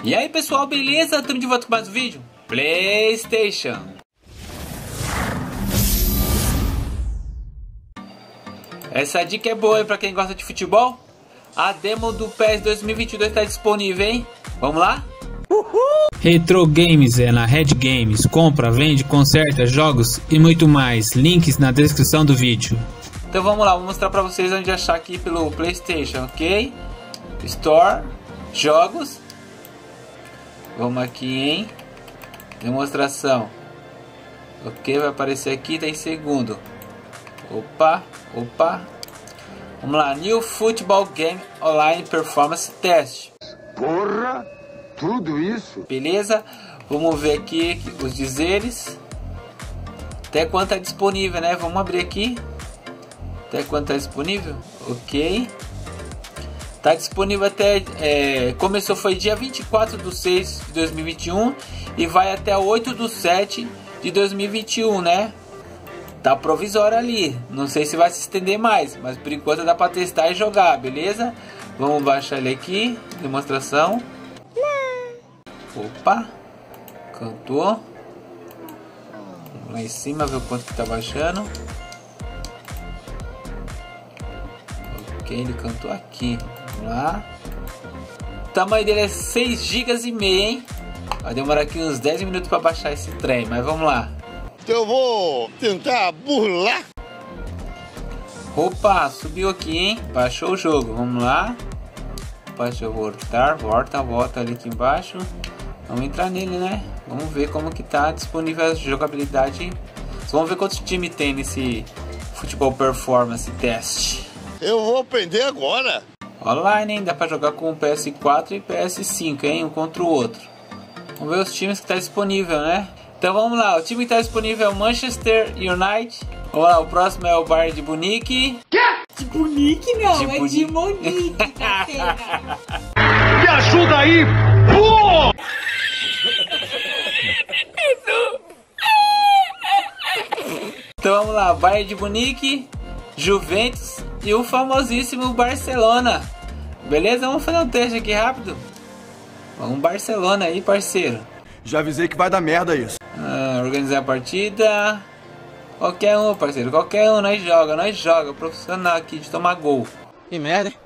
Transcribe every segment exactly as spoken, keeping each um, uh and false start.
E aí pessoal, beleza? Estamos de volta com mais um vídeo PlayStation. Essa dica é boa para quem gosta de futebol. A demo do P E S dois mil e vinte e dois está disponível, hein? Vamos lá? Uhul! Retro Games é na Red Games. Compra, vende, conserta, jogos e muito mais. Links na descrição do vídeo. Então vamos lá, vou mostrar para vocês onde achar aqui pelo PlayStation, ok? Store, jogos. Vamos aqui em demonstração. Ok, vai aparecer aqui, tá em segundo. Opa, opa. Vamos lá, New Football Game Online Performance Test. Porra, tudo isso? Beleza, vamos ver aqui os dizeres. Até quanto tá disponível, né? Vamos abrir aqui. Até quanto tá disponível? Ok. Tá disponível até, é, começou foi dia vinte e quatro de seis de dois mil e vinte e um e vai até oito de sete de dois mil e vinte e um, né? Tá provisório ali, não sei se vai se estender mais, mas por enquanto dá pra testar e jogar, beleza? Vamos baixar ele aqui, demonstração. Opa, cantou. Vamos lá em cima ver o quanto que tá baixando. Ok, ele cantou aqui. Vamos lá. O tamanho dele é seis gigas e meio, hein? Vai demorar aqui uns dez minutos para baixar esse trem, mas vamos lá. Eu vou tentar burlar. Opa, subiu aqui, hein? Baixou o jogo, vamos lá. Deixa eu voltar, volta, volta ali aqui embaixo. Vamos entrar nele, né? Vamos ver como que tá disponível a jogabilidade. Vamos ver quantos times tem nesse Futebol Performance Test. Eu vou aprender agora. Online, hein? Dá pra jogar com o P S quatro e P S cinco, hein? Um contra o outro. Vamos ver os times que tá disponível, né? Então vamos lá, o time que tá disponível é o Manchester United. Vamos lá, o próximo é o Bayern de Munique. Quê? De Munique não, de é Buni... de Munique. Me ajuda aí, pô! Então vamos lá, Bayern de Munique, Juventus e o famosíssimo Barcelona. Beleza? Vamos fazer um teste aqui rápido. Vamos Barcelona aí, parceiro. Já avisei que vai dar merda isso. Ah, organizar a partida. Qualquer um, parceiro. Qualquer um, nós joga, nós joga. Profissional aqui de tomar gol. Que merda, hein?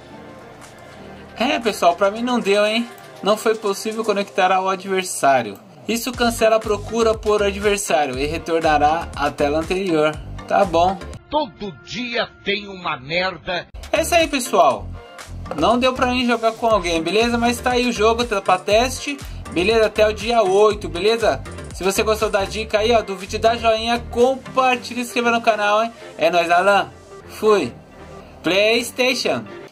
É, pessoal, pra mim não deu, hein? Não foi possível conectar ao adversário. Isso cancela a procura por adversário e retornará à tela anterior. Tá bom. Todo dia tem uma merda. É isso aí, pessoal. Não deu pra mim jogar com alguém, beleza? Mas tá aí o jogo, tá pra teste. Beleza? Até o dia oito, beleza? Se você gostou da dica aí, ó, do vídeo, dá joinha, compartilha e se inscreva no canal, hein? É nóis, Alan. Fui. PlayStation.